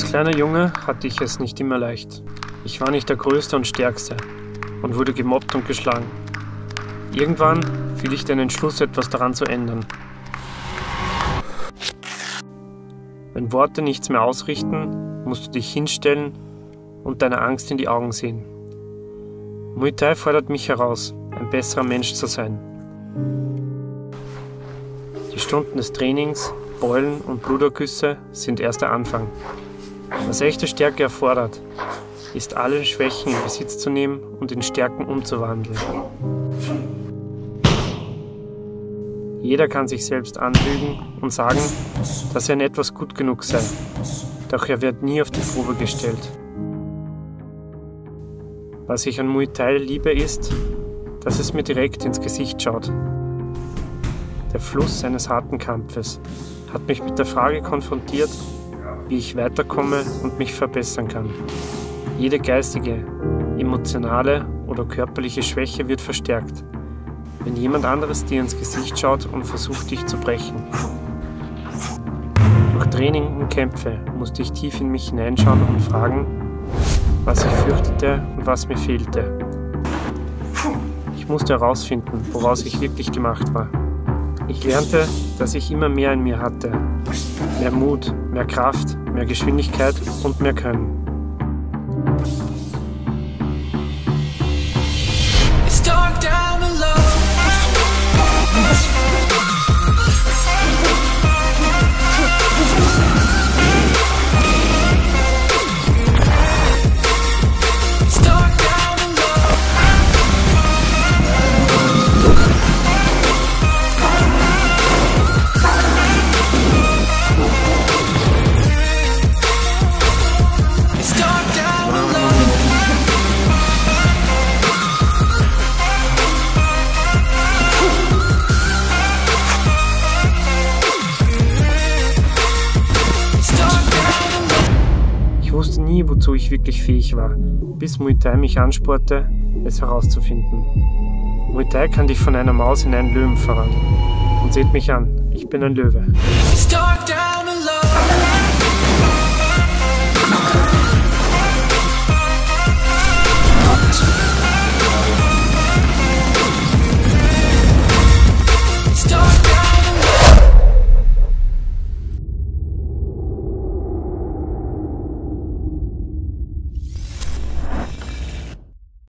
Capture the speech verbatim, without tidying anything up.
Als kleiner Junge hatte ich es nicht immer leicht. Ich war nicht der Größte und Stärkste und wurde gemobbt und geschlagen. Irgendwann fiel ich den Entschluss, etwas daran zu ändern. Wenn Worte nichts mehr ausrichten, musst du dich hinstellen und deiner Angst in die Augen sehen. Muay Thai fordert mich heraus, ein besserer Mensch zu sein. Die Stunden des Trainings, Beulen und Blutergüsse sind erst der Anfang. Was echte Stärke erfordert, ist alle Schwächen in Besitz zu nehmen und in Stärken umzuwandeln. Jeder kann sich selbst anlügen und sagen, dass er in etwas gut genug sei, doch er wird nie auf die Probe gestellt. Was ich an Muay Thai liebe ist, dass es mir direkt ins Gesicht schaut. Der Fluss eines harten Kampfes hat mich mit der Frage konfrontiert, wie ich weiterkomme und mich verbessern kann. Jede geistige, emotionale oder körperliche Schwäche wird verstärkt, wenn jemand anderes dir ins Gesicht schaut und versucht, dich zu brechen. Durch Training und Kämpfe musste ich tief in mich hineinschauen und fragen, was ich fürchtete und was mir fehlte. Ich musste herausfinden, woraus ich wirklich gemacht war. Ich lernte, dass ich immer mehr in mir hatte. Mehr Mut, mehr Kraft, mehr Geschwindigkeit und mehr Können. Ich wusste nie, wozu ich wirklich fähig war, bis Muay Thai mich anspornte, es herauszufinden. Muay Thai kann dich von einer Maus in einen Löwen verwandeln. Und seht mich an, ich bin ein Löwe.